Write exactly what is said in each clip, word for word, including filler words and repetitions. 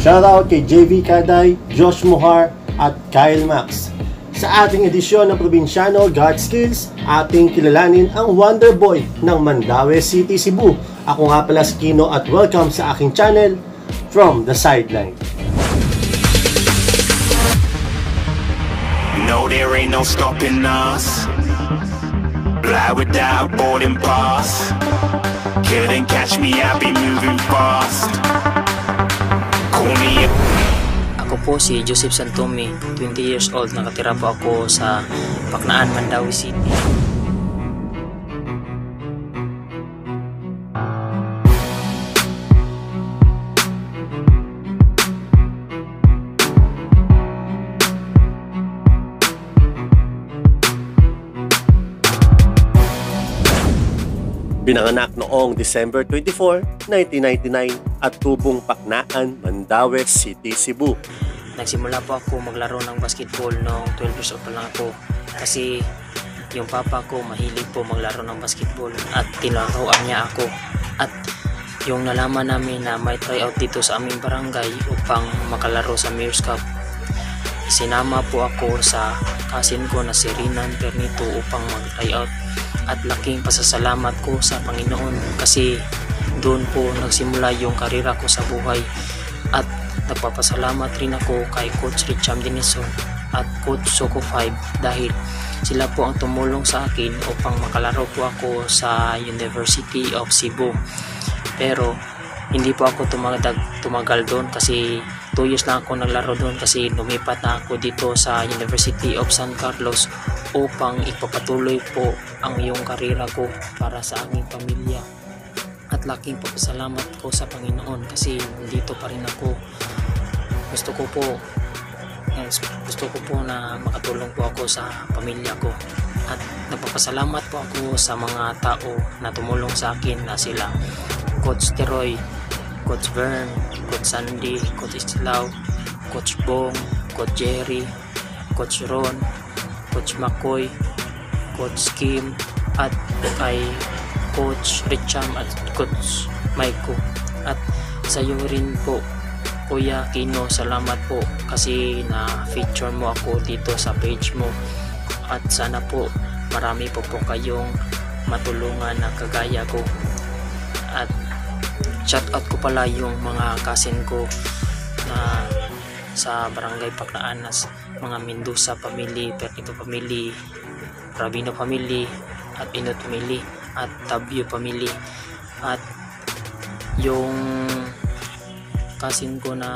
Shoutout kay J V Kaday, Josh Mohar at Kyle Max. Sa ating edisyon ng Probinsyano God Skills, ating kilalanin ang Wonder Boy ng Mandaue City, Cebu. Ako nga pala si Kino at welcome sa aking channel, From the Sideline. No, there ain't no stopping us. Fly without boarding pass. Couldn't catch me, I'll be moving fast. Call me up. Ako po si Joseph Santome, twenty years old. Nakatira po ako sa Paknaan, Mandaue City. Pinanganak noong December twenty-fourth, nineteen ninety-nine at tubong Paknaan, Mandaue City, Cebu. Nagsimula po ako maglaro ng basketball noong twelve years old pa lang ako. Kasi yung papa ko mahilig po maglaro ng basketball at tinaruan niya ako. At yung nalaman namin na may tryout dito sa aming barangay upang makalaro sa Mayor's Cup, sinama po ako sa cousin ko na si Rinan Pernito upang mag-tryout. At laking pasasalamat ko sa Panginoon kasi doon po nagsimula yung karera ko sa buhay. At nagpapasalamat rin ako kay Coach Richam Denison at Coach Soko five dahil sila po ang tumulong sa akin upang makalaro po ako sa University of Cebu. Pero hindi po ako tumagal, tumagal doon kasi two years lang ako naglaro doon kasi lumipat na ako dito sa University of San Carlos upang ipapatuloy po ang iyong karera ko para sa aming pamilya. At laking papasalamat ko sa Panginoon kasi dito pa rin ako. Gusto ko po gusto ko po na makatulong po ako sa pamilya ko. At nagpapasalamat po ako sa mga tao na tumulong sa akin na sila Coach Teroy, Coach Vern, Coach Sandy, Coach Istilaw, Coach Bong, Coach Jerry, Coach Ron, Coach McCoy, Coach Kim, at kay Coach Richam at Coach Maiko. At sa iyo rin po, Kuya Kino, salamat po kasi na-feature mo ako dito sa page mo. At sana po marami po po kayong matulungan na kagaya ko. At shout out ko pala yung mga cousin ko na sa Barangay Paknaan, mga Mendoza family, Pernito family, Rabino family, at Inot family, at Tabio family. At yung cousin ko na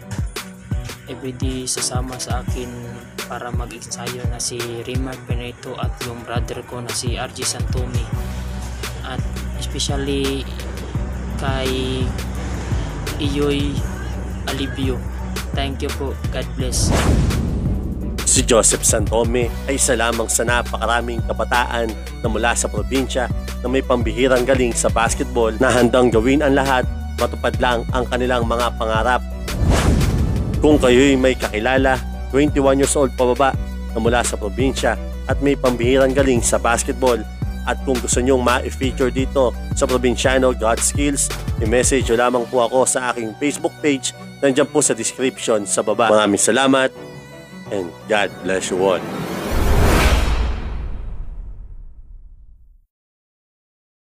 everyday sasama sa akin para mag-ensayo na si Rimar Benito at yung brother ko na si R J Santome. At especially kay Iyoy Alibio. Thank you po. God bless. Si Joseph Santome ay isa lamang sa napakaraming kabataan na mula sa probinsya na may pambihirang galing sa basketball na handang gawin ang lahat matupad lang ang kanilang mga pangarap. Kung kayo'y may kakilala, twenty-one years old pababa na mula sa probinsya at may pambihirang galing sa basketball, at kung gusto nyong ma-feature dito sa Probinsyano God Skills, i-message nyo lamang po ako sa aking Facebook page. Nandiyan po sa description sa baba. Maraming salamat and God bless you all.